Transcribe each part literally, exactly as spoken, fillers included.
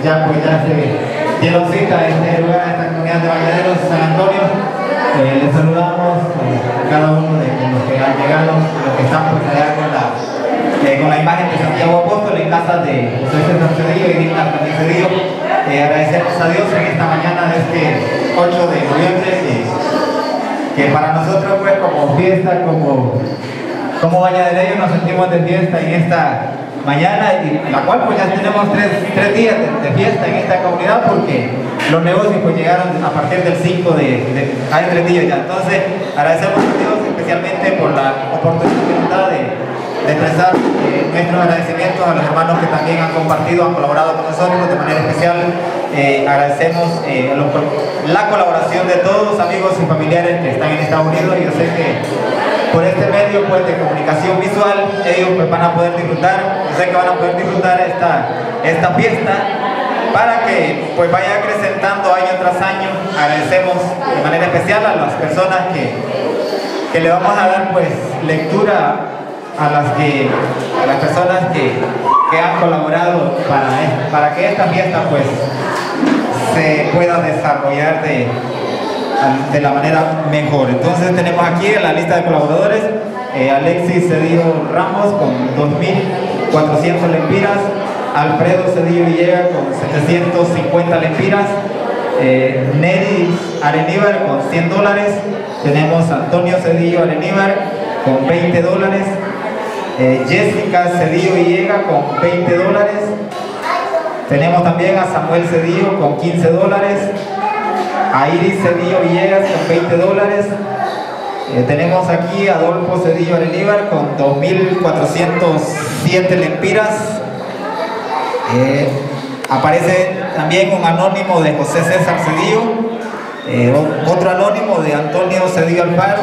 ya pues ya se dieron cita a este lugar, a esta comunidad de Bañaderos, San Antonio. Eh, les saludamos eh, a cada uno de, de los que han llegado, los que están pues allá con la, eh, con la imagen de Santiago Apóstol en casa de José César Cedillo y Digna también Cedillo. Eh, agradecemos a Dios en esta mañana de este ocho de noviembre, que, que para nosotros pues como fiesta, como, como bañadereños nos sentimos de fiesta en esta mañana, y la cual pues ya tenemos tres, tres días de, de fiesta en esta comunidad, porque los negocios pues llegaron a partir del cinco de, de hay tres días ya. Entonces agradecemos a Dios especialmente por la oportunidad de, de expresar eh, nuestros agradecimientos a los hermanos que también han compartido, han colaborado con nosotros de manera especial. Eh, agradecemos eh, los, la colaboración de todos los amigos y familiares que están en Estados Unidos, y yo sé que por este medio pues, de comunicación visual ellos pues, van a poder disfrutar, yo sé que van a poder disfrutar esta, esta fiesta para que pues, vaya acrecentando año tras año. Agradecemos de manera especial a las personas que, que le vamos a dar pues, lectura a las, que, a las personas que, que han colaborado para, para que esta fiesta pues, se pueda desarrollar de de la manera mejor. Entonces tenemos aquí en la lista de colaboradores eh, Alexis Cedillo Ramos con dos mil cuatrocientas lempiras, Alfredo Cedillo Villegas con setecientas cincuenta lempiras, eh, Neri Areníbar con cien dólares, tenemos a Antonio Cedillo Areníbar con veinte dólares, eh, Jessica Cedillo Villegas con veinte dólares, tenemos también a Samuel Cedillo con quince dólares, a Iris Cedillo Villegas con veinte dólares, eh, tenemos aquí a Adolfo Cedillo Areníbar con dos mil cuatrocientas siete lempiras, eh, aparece también un anónimo de José César Cedillo, eh, otro anónimo de Antonio Cedillo Alfaro,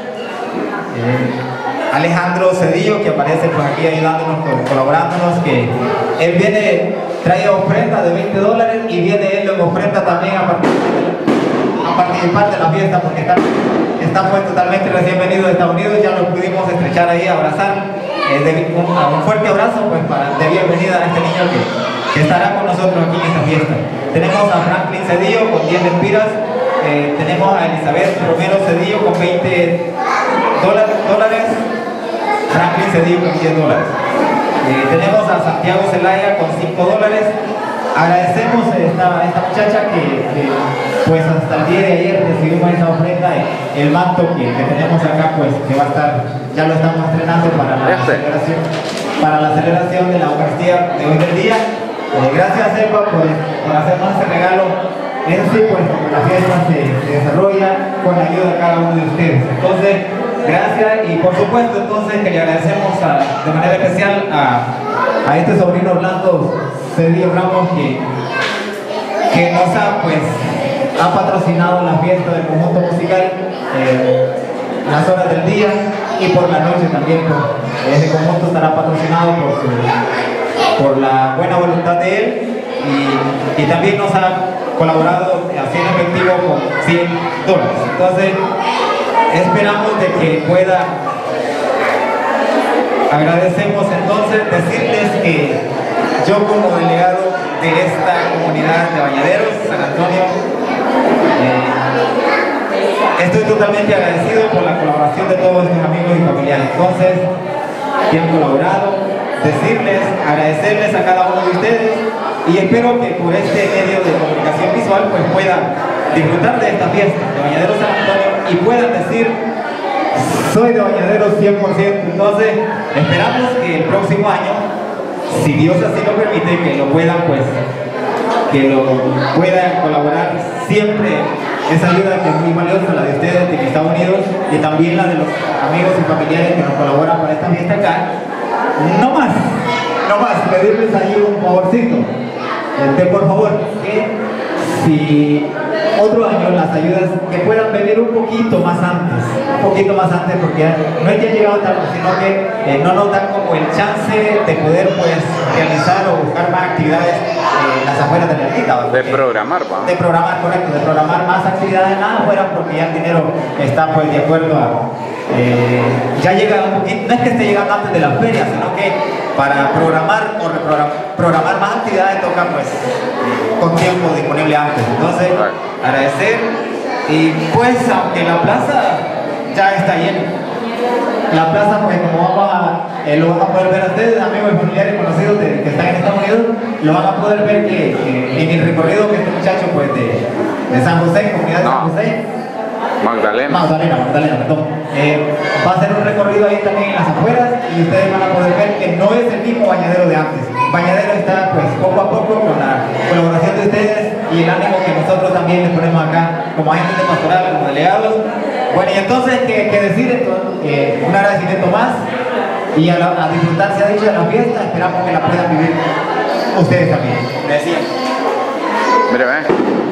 eh, Alejandro Cedillo, que aparece pues aquí ayudándonos, colaborándonos, que él viene, trae ofrenda de veinte dólares y viene él en ofrenda también a partir de a participar de la fiesta, porque está, está pues totalmente recién venido de Estados Unidos. Ya lo pudimos estrechar ahí, abrazar, eh, de, un, un fuerte abrazo pues para de bienvenida a este niño que, que estará con nosotros aquí en esta fiesta. Tenemos a Franklin Cedillo con diez lempiras, eh, tenemos a Elizabeth Romero Cedillo con veinte dólares, Franklin Cedillo con diez dólares, eh, tenemos a Santiago Zelaya con cinco dólares. Agradecemos a esta, esta muchacha que, que pues hasta el día de ayer recibimos esa ofrenda, el manto que, que tenemos acá pues que va a estar, ya lo estamos estrenando para la celebración, para la celebración de la Eucaristía de hoy del día. Eh, gracias Elba por, por hacernos este regalo. Eso sí, pues la fiesta se, se desarrolla con la ayuda de cada uno de ustedes. Entonces, gracias, y por supuesto entonces que le agradecemos a, de manera especial a, a este sobrino Orlando Cedillo Ramos, que, que nos ha pues ha patrocinado la fiesta del conjunto musical, eh, las horas del día y por la noche también. Pues, este conjunto estará patrocinado por, su, por la buena voluntad de él, y, y también nos ha colaborado haciendo efectivo con cien dólares. Entonces esperamos de que pueda, agradecemos entonces, decirles que yo como delegado de esta comunidad de Bañaderos, San Antonio, eh, estoy totalmente agradecido por la colaboración de todos mis amigos y familiares. Entonces, que han colaborado, decirles, agradecerles a cada uno de ustedes, y espero que por este medio de comunicación visual pues puedan disfrutar de esta fiesta de Bañaderos San Antonio y puedan decir: soy de Bañaderos cien por ciento. Entonces, esperamos que el próximo año, si Dios así lo permite, que lo puedan pues que lo puedan colaborar siempre. Esa ayuda que es muy valiosa, la de ustedes de Estados Unidos, y también la de los amigos y familiares que nos colaboran para esta fiesta acá. No más, no más, pedirles ahí un favorcito, este, por favor, que si otro año las ayudas que puedan venir un poquito más antes, un poquito más antes, porque no es que han llegado tarde, sino que eh, no nos dan como el chance de poder pues realizar o buscar más actividades eh, en las afueras de la ermita. De programar, ¿va? De programar, correcto, de programar más actividades nada afuera, porque ya el dinero está pues de acuerdo a... Eh, ya llega un poquito, no es que esté llegando antes de la feria, sino que para programar o reprogramar programar más actividades toca pues con tiempo disponible antes. Entonces, agradecer y pues aunque la plaza ya está llena, la plaza pues como vamos a, eh, lo van a poder ver a ustedes, amigos y familiares conocidos de, que están en Estados Unidos, lo van a poder ver que, que en el recorrido que este muchacho pues de, de San José, comunidad de San José, Magdalena. Magdalena, Magdalena, perdón. Eh, va a hacer un recorrido ahí también en las afueras y ustedes van a poder ver que no es el mismo bañadero de antes. Bañadero está pues poco a poco con la colaboración de ustedes y el ánimo que nosotros también les ponemos acá como agentes de pastoral, como delegados. Bueno, y entonces, ¿qué, qué decir? Entonces, eh, un agradecimiento más y a, la, a disfrutar, se ha dicho, de la fiesta. Esperamos que la puedan vivir ustedes también. Gracias. Mire, ve.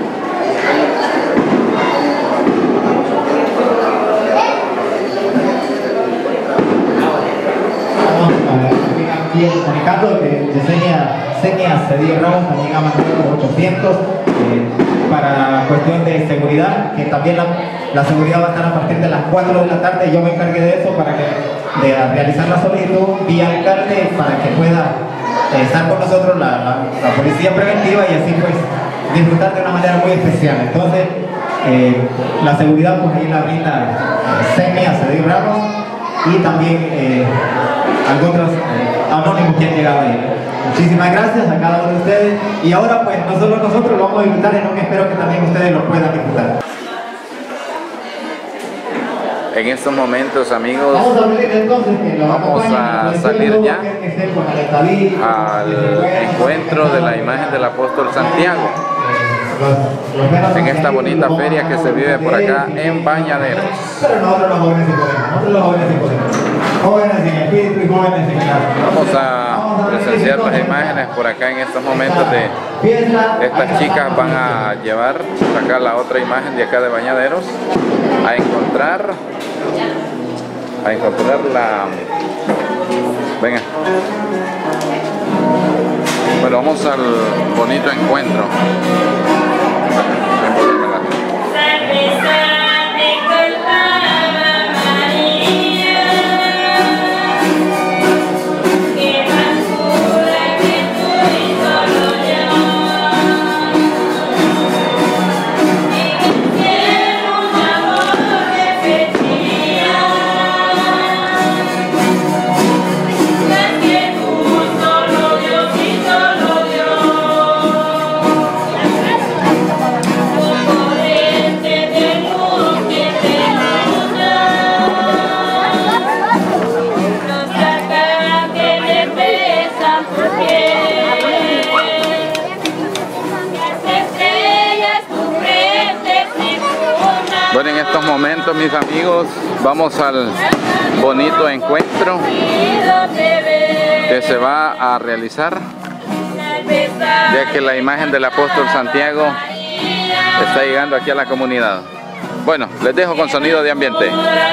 Comunicando que de Señas Cedillo Ramos también ha mandado los ochocientos eh, para cuestión de seguridad, que también la, la seguridad va a estar a partir de las cuatro de la tarde. Yo me encargué de eso para que de realizar la solicitud vía alcalde para que pueda eh, estar con nosotros la, la, la policía preventiva y así pues disfrutar de una manera muy especial. Entonces eh, la seguridad pues ahí la brinda Señas Cedillo Ramos y también eh, algunos eh, anónimos que han llegado ahí. Muchísimas gracias a cada uno de ustedes y ahora pues no solo nosotros lo vamos a disfrutar, sino que espero que también ustedes lo puedan disfrutar. En estos momentos, amigos, vamos a, abrir, entonces, que lo vamos a salir ya al encuentro de la imagen del apóstol Santiago en esta bonita feria que se vive por acá en Bañaderos. Pero nosotros los jóvenes sí podemos, nosotros los jóvenes sí podemos. Jóvenes sin espíritu y jóvenes sin edad. Vamos a presenciar las imágenes por acá en estos momentos de estas chicas. Van a llevar por acá la otra imagen de acá de Bañaderos a encontrar a encontrar la venga bueno, vamos al bonito encuentro. Bueno, en estos momentos, mis amigos, vamos al bonito encuentro que se va a realizar, ya que la imagen del apóstol Santiago está llegando aquí a la comunidad. Bueno, les dejo con sonido de ambiente.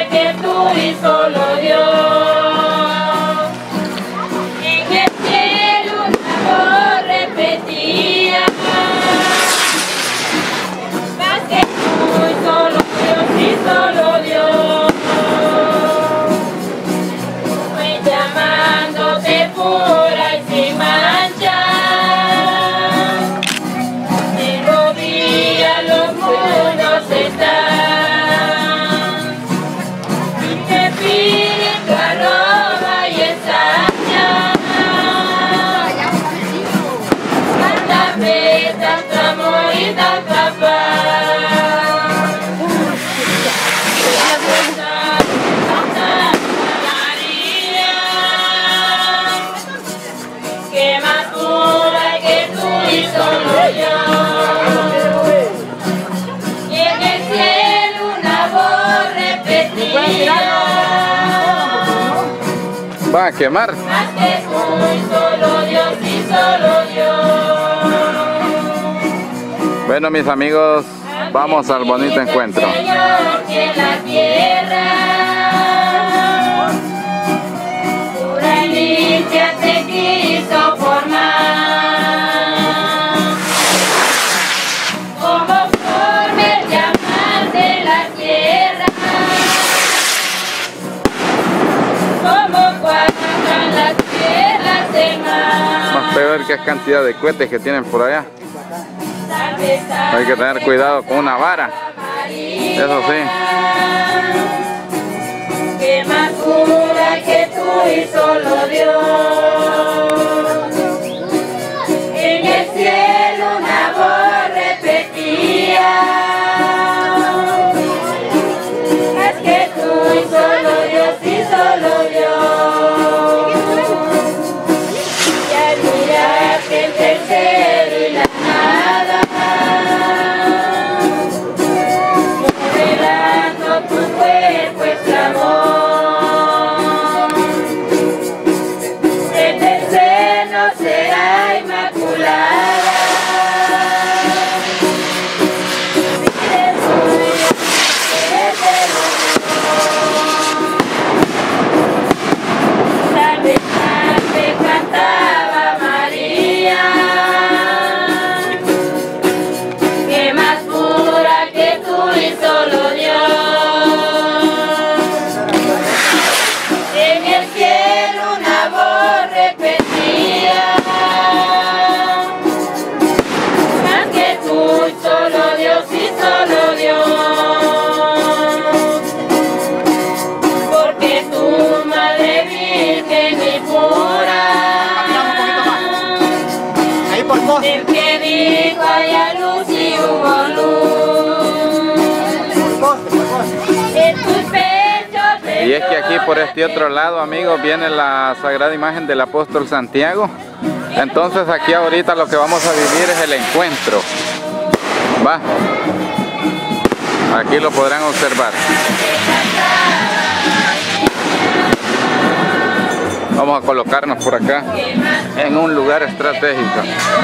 Solo Dios, voy llamándote pura y sin mancha, en rodillas los mundos están, y te piden tu arroba y ensaña, tanta fe, tanto amor y tanta paz. Va a quemar. Más que tú, solo Dios y solo Dios. Bueno, mis amigos, Vamos al bonito encuentro. Señor, que la tierra pura y limpia te quiso formar, como forma el llamar de la tierra, como cuajan las piedras del mar. Más peor que es cantidad de cohetes que tienen por allá. Hay que tener cuidado con una vara, eso sí. Que más pura que tú y solo Dios. En el cielo una voz repetía: es que tú y solo Dios y solo Dios. Y al mirarte entre el cielo y la nada, modelando tu cuerpo este amor, en el seno será inmaculada. Mire tuyo, eres el honor. La mensaje cantaba María, que más pura que tú y solo Dios. En el cielo una voz repetía: más que tú y solo Dios y solo Dios. Porque tu madre virgen y pura, el que dijo haya luz y hubo luz, en tus pechos. Y es que aquí por este otro lado, amigos, viene la sagrada imagen del apóstol Santiago. Entonces aquí ahorita lo que vamos a vivir es el encuentro. Va. Aquí lo podrán observar. Vamos a colocarnos por acá en un lugar estratégico.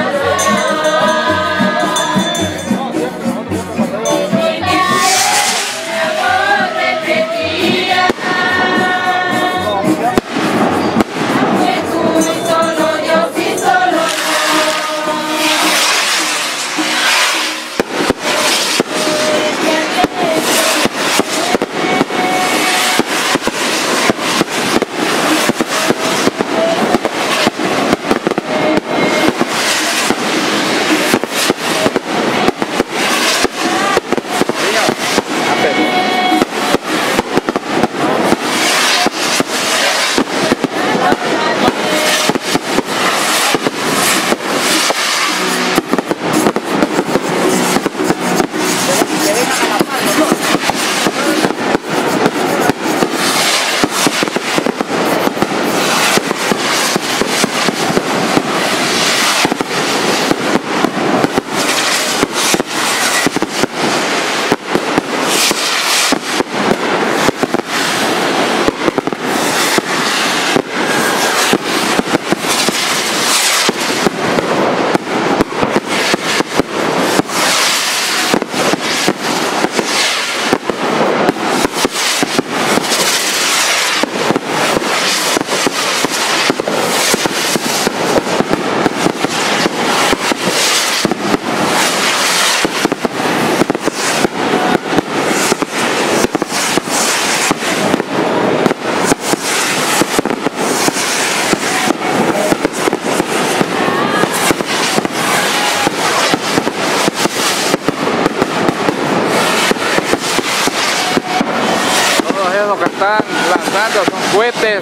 Están lanzando son cohetes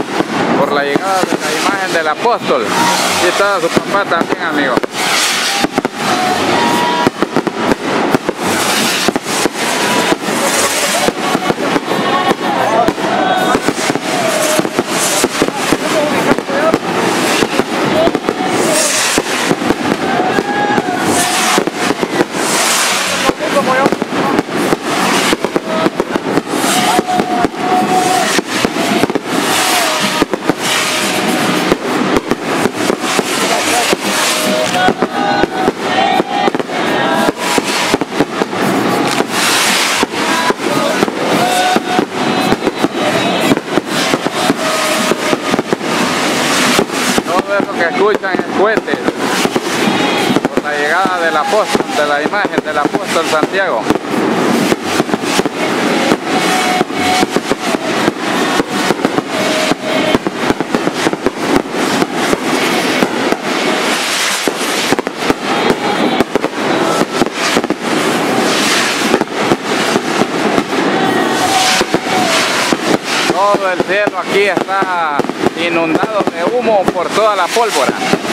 por la llegada de la imagen del apóstol. Y está su papá también, amigo. apóstol, de la imagen del apóstol Santiago. Todo el cielo aquí está inundado de humo por toda la pólvora.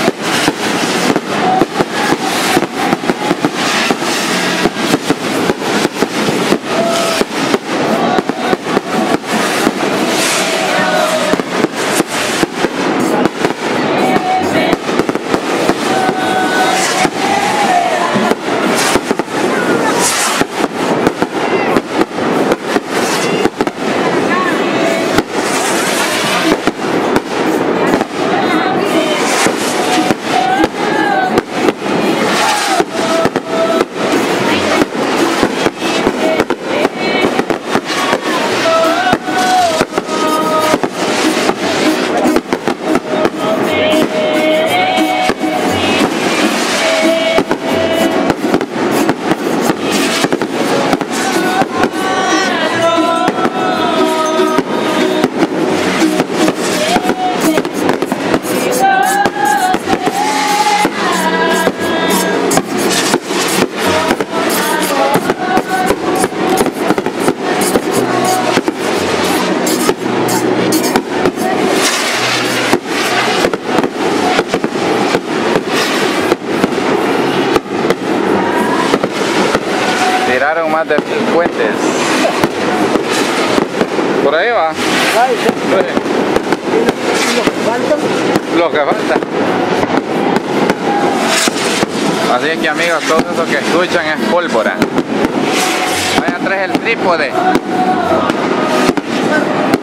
Tiraron más de mil puentes. Por ahí va. Lo que falta. Así es que, amigos, todo eso que escuchan es pólvora. Vaya atrás el trípode.